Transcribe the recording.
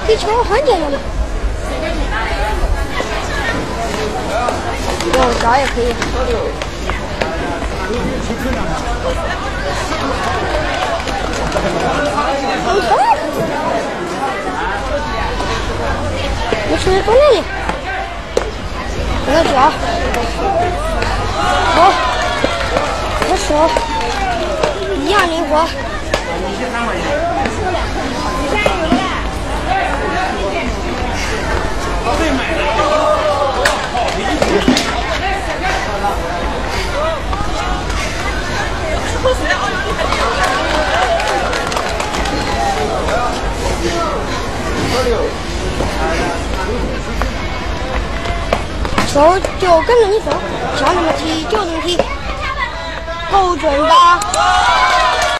可以敲换电了嘛？有这也可以。我出来过来了，这个脚，好，我手一样灵活。手就跟着你走，想怎么踢就怎么踢，够准吧？